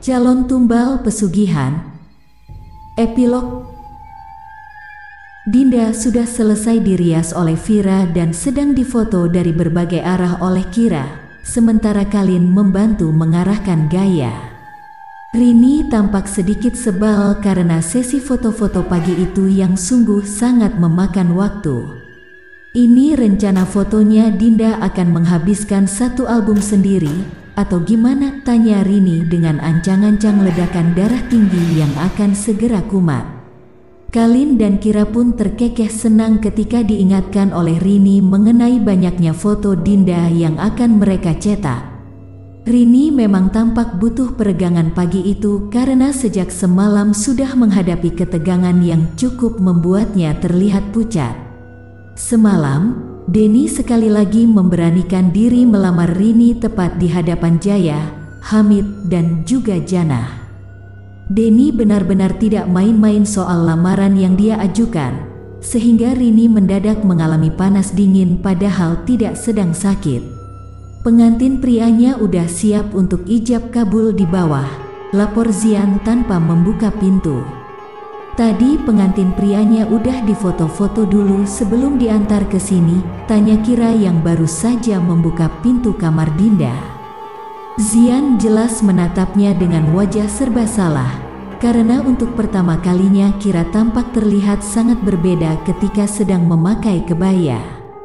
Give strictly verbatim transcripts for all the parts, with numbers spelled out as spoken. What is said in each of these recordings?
Calon tumbal pesugihan. Epilog. Dinda sudah selesai dirias oleh Vira dan sedang difoto dari berbagai arah oleh Kira, sementara Kalin membantu mengarahkan gaya. Rini tampak sedikit sebal karena sesi foto-foto pagi itu yang sungguh sangat memakan waktu. Ini rencana fotonya Dinda akan menghabiskan satu album sendiri, atau gimana? Tanya Rini dengan ancang-ancang ledakan darah tinggi yang akan segera kumat. Kalin dan Kira pun terkekeh senang ketika diingatkan oleh Rini mengenai banyaknya foto Dinda yang akan mereka cetak. Rini memang tampak butuh peregangan pagi itu karena sejak semalam sudah menghadapi ketegangan yang cukup membuatnya terlihat pucat. Semalam, Denny sekali lagi memberanikan diri melamar Rini tepat di hadapan Jaya, Hamid, dan juga Jannah. Denny benar-benar tidak main-main soal lamaran yang dia ajukan, sehingga Rini mendadak mengalami panas dingin padahal tidak sedang sakit. Pengantin prianya udah siap untuk ijab kabul di bawah, lapor Zian tanpa membuka pintu. Tadi pengantin prianya udah difoto-foto dulu sebelum diantar ke sini, tanya Kira yang baru saja membuka pintu kamar Dinda. Zian jelas menatapnya dengan wajah serba salah, karena untuk pertama kalinya Kira tampak terlihat sangat berbeda ketika sedang memakai kebaya.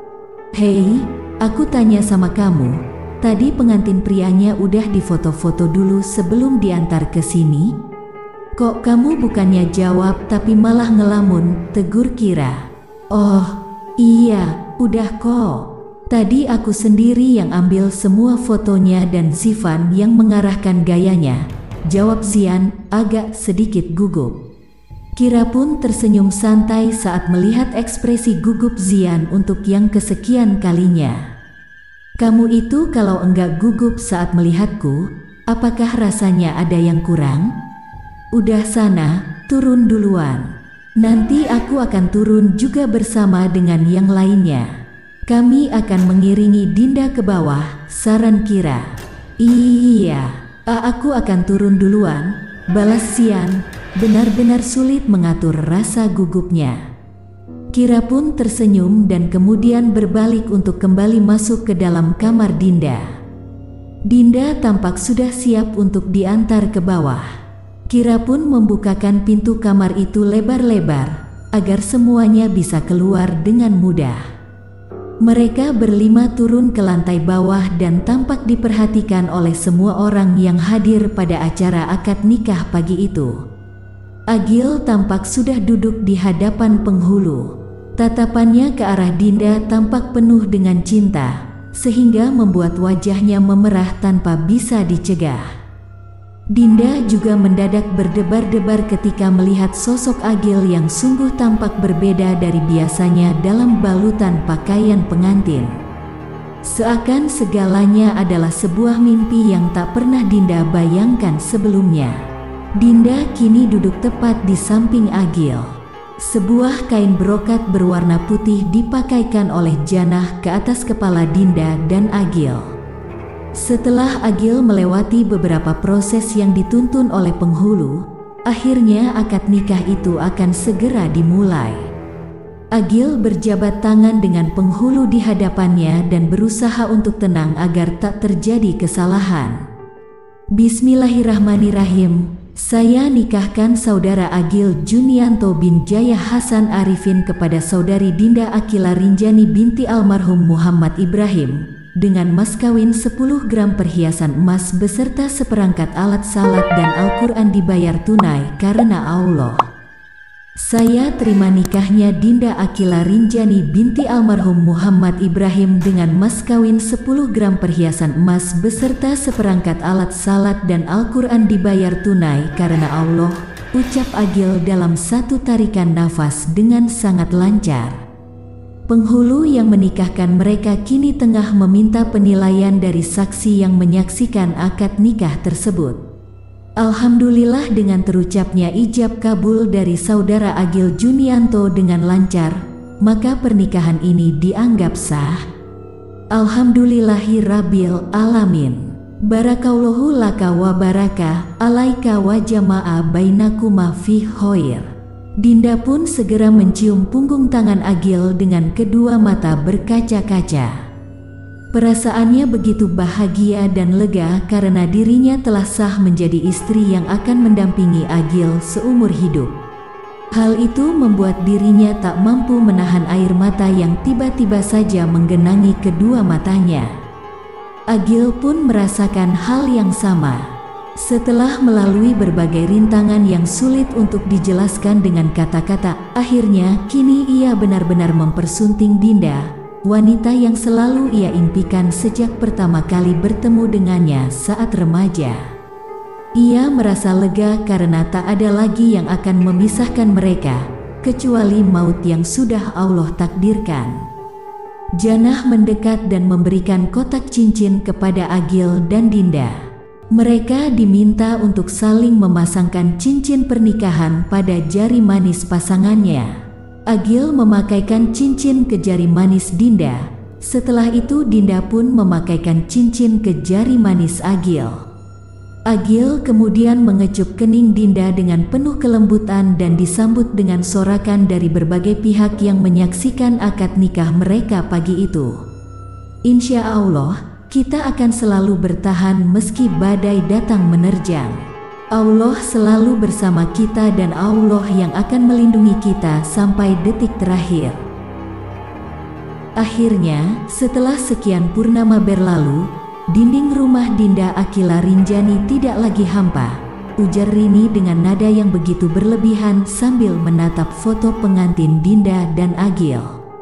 Hei, aku tanya sama kamu, tadi pengantin prianya udah difoto-foto dulu sebelum diantar ke sini? Kok kamu bukannya jawab tapi malah ngelamun, tegur Kira. Oh, iya, udah kok. Tadi aku sendiri yang ambil semua fotonya dan Zivan yang mengarahkan gayanya, jawab Zian agak sedikit gugup. Kira pun tersenyum santai saat melihat ekspresi gugup Zian untuk yang kesekian kalinya. Kamu itu kalau enggak gugup saat melihatku, apakah rasanya ada yang kurang? Udah sana, turun duluan. Nanti aku akan turun juga bersama dengan yang lainnya. Kami akan mengiringi Dinda ke bawah, saran Kira. Iya, aku akan turun duluan, balas Zian, benar-benar sulit mengatur rasa gugupnya. Kira pun tersenyum dan kemudian berbalik untuk kembali masuk ke dalam kamar Dinda. Dinda tampak sudah siap untuk diantar ke bawah. Kira pun membukakan pintu kamar itu lebar-lebar, agar semuanya bisa keluar dengan mudah. Mereka berlima turun ke lantai bawah dan tampak diperhatikan oleh semua orang yang hadir pada acara akad nikah pagi itu. Agil tampak sudah duduk di hadapan penghulu. Tatapannya ke arah Dinda tampak penuh dengan cinta, sehingga membuat wajahnya memerah tanpa bisa dicegah. Dinda juga mendadak berdebar-debar ketika melihat sosok Agil yang sungguh tampak berbeda dari biasanya dalam balutan pakaian pengantin. Seakan segalanya adalah sebuah mimpi yang tak pernah Dinda bayangkan sebelumnya. Dinda kini duduk tepat di samping Agil. Sebuah kain brokat berwarna putih dipakaikan oleh Jannah ke atas kepala Dinda dan Agil. Setelah Agil melewati beberapa proses yang dituntun oleh penghulu, akhirnya akad nikah itu akan segera dimulai. Agil berjabat tangan dengan penghulu di hadapannya dan berusaha untuk tenang agar tak terjadi kesalahan. Bismillahirrahmanirrahim. Saya nikahkan saudara Agil Junianto bin Jaya Hasan Arifin kepada saudari Dinda Akila Rinjani binti almarhum Muhammad Ibrahim, dengan mas kawin sepuluh gram perhiasan emas beserta seperangkat alat salat dan Al-Quran dibayar tunai karena Allah. Saya terima nikahnya Dinda Akila Rinjani binti almarhum Muhammad Ibrahim dengan mas kawin sepuluh gram perhiasan emas beserta seperangkat alat salat dan Al-Quran dibayar tunai karena Allah, ucap Agil dalam satu tarikan nafas dengan sangat lancar. Penghulu yang menikahkan mereka kini tengah meminta penilaian dari saksi yang menyaksikan akad nikah tersebut. Alhamdulillah dengan terucapnya ijab kabul dari saudara Agil Junianto dengan lancar, maka pernikahan ini dianggap sah. Alhamdulillahirabbil alamin. Barakallahu laka wa baraka alaika wa jama'a bainakuma fi khair. Dinda pun segera mencium punggung tangan Agil dengan kedua mata berkaca-kaca. Perasaannya begitu bahagia dan lega karena dirinya telah sah menjadi istri yang akan mendampingi Agil seumur hidup. Hal itu membuat dirinya tak mampu menahan air mata yang tiba-tiba saja menggenangi kedua matanya. Agil pun merasakan hal yang sama. Setelah melalui berbagai rintangan yang sulit untuk dijelaskan dengan kata-kata, akhirnya kini ia benar-benar mempersunting Dinda, wanita yang selalu ia impikan sejak pertama kali bertemu dengannya saat remaja. Ia merasa lega karena tak ada lagi yang akan memisahkan mereka, kecuali maut yang sudah Allah takdirkan. Janah mendekat dan memberikan kotak cincin kepada Agil dan Dinda. Mereka diminta untuk saling memasangkan cincin pernikahan pada jari manis pasangannya. Agil memakaikan cincin ke jari manis Dinda. Setelah itu Dinda pun memakaikan cincin ke jari manis Agil. Agil kemudian mengecup kening Dinda dengan penuh kelembutan dan disambut dengan sorakan dari berbagai pihak yang menyaksikan akad nikah mereka pagi itu. Insya Allah, kita akan selalu bertahan meski badai datang menerjang. Allah selalu bersama kita dan Allah yang akan melindungi kita sampai detik terakhir. Akhirnya, setelah sekian purnama berlalu, dinding rumah Dinda Akila Rinjani tidak lagi hampa, ujar Rini dengan nada yang begitu berlebihan sambil menatap foto pengantin Dinda dan Agil.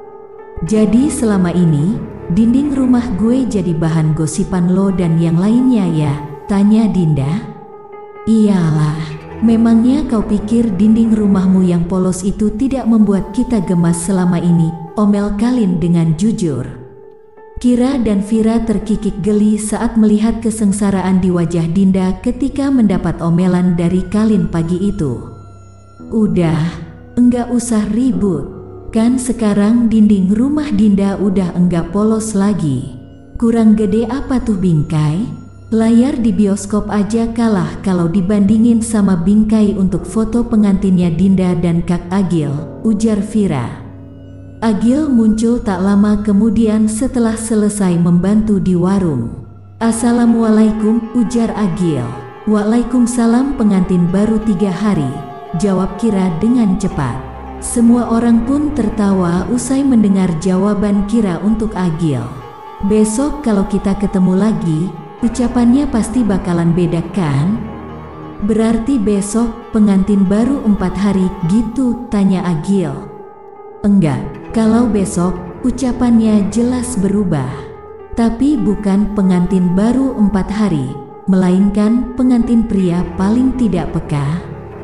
Jadi selama ini, dinding rumah gue jadi bahan gosipan lo dan yang lainnya ya? Tanya Dinda. Iyalah, memangnya kau pikir dinding rumahmu yang polos itu tidak membuat kita gemas selama ini? Omel Kalin dengan jujur. Kira dan Vira terkikik geli saat melihat kesengsaraan di wajah Dinda ketika mendapat omelan dari Kalin pagi itu. Udah, enggak usah ribut. Kan sekarang dinding rumah Dinda udah enggak polos lagi. Kurang gede apa tuh bingkai? Layar di bioskop aja kalah kalau dibandingin sama bingkai untuk foto pengantinnya Dinda dan Kak Agil, ujar Vira. Agil muncul tak lama kemudian setelah selesai membantu di warung. Assalamualaikum, ujar Agil. Waalaikumsalam, pengantin baru tiga hari, jawab Kira dengan cepat. Semua orang pun tertawa usai mendengar jawaban Kira untuk Agil. Besok kalau kita ketemu lagi, ucapannya pasti bakalan beda kan? Berarti besok pengantin baru empat hari gitu, tanya Agil. Enggak, kalau besok ucapannya jelas berubah. Tapi bukan pengantin baru empat hari, melainkan pengantin pria paling tidak peka.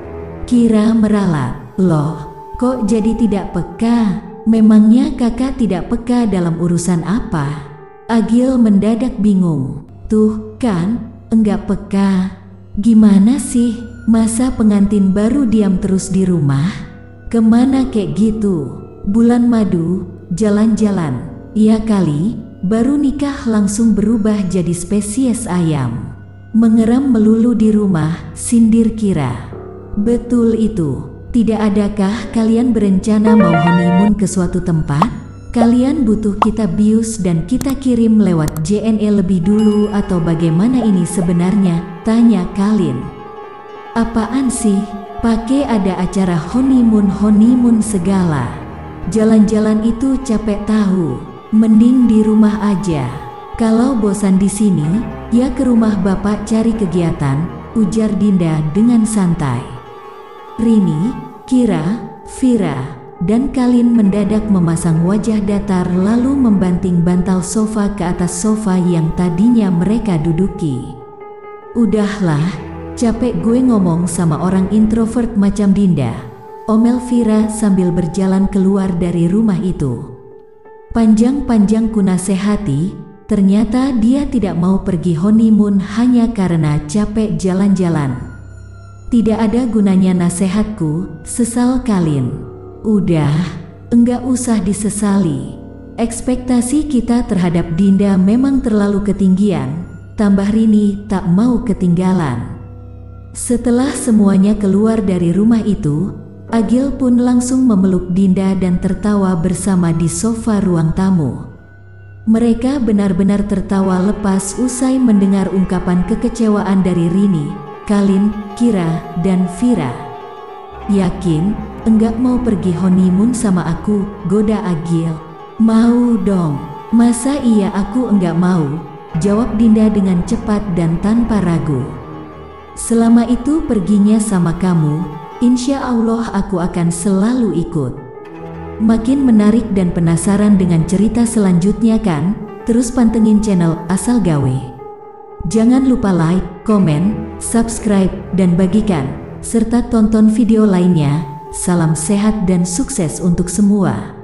Kira meralat, loh, kok jadi tidak peka? Memangnya kakak tidak peka dalam urusan apa? Agil mendadak bingung. Tuh kan, enggak peka. Gimana sih, masa pengantin baru diam terus di rumah? Kemana kek gitu? Bulan madu, jalan-jalan. Iya kali, baru nikah langsung berubah jadi spesies ayam. Mengeram melulu di rumah, sindir Kira. Betul itu. Tidak adakah kalian berencana mau honeymoon ke suatu tempat? Kalian butuh kita bius dan kita kirim lewat J N E lebih dulu atau bagaimana ini sebenarnya? Tanya Kalin. Apaan sih? Pakai ada acara honeymoon-honeymoon segala. Jalan-jalan itu capek tahu. Mending di rumah aja. Kalau bosan di sini, ya ke rumah bapak cari kegiatan, ujar Dinda dengan santai. Rini, Kira, Vira, dan Kalin mendadak memasang wajah datar lalu membanting bantal sofa ke atas sofa yang tadinya mereka duduki. Udahlah, capek gue ngomong sama orang introvert macam Dinda, omel Vira sambil berjalan keluar dari rumah itu. Panjang-panjang ku nasehati, ternyata dia tidak mau pergi honeymoon hanya karena capek jalan-jalan. Tidak ada gunanya nasihatku, sesal Kalin. Udah, enggak usah disesali. Ekspektasi kita terhadap Dinda memang terlalu ketinggian. tambah Rini tak mau ketinggalan. Setelah semuanya keluar dari rumah itu, Agil pun langsung memeluk Dinda dan tertawa bersama di sofa ruang tamu. Mereka benar-benar tertawa lepas usai mendengar ungkapan kekecewaan dari Rini, Kalin, Kira, dan Vira. "Yakin, enggak mau pergi honeymoon sama aku?" goda Agil. "Mau dong. Masa iya aku enggak mau?" jawab Dinda dengan cepat dan tanpa ragu. "Selama itu perginya sama kamu, insya Allah aku akan selalu ikut." Makin menarik dan penasaran dengan cerita selanjutnya kan? Terus pantengin channel Asal Gawe. Jangan lupa like, komen, subscribe, dan bagikan, serta tonton video lainnya. Salam sehat dan sukses untuk semua.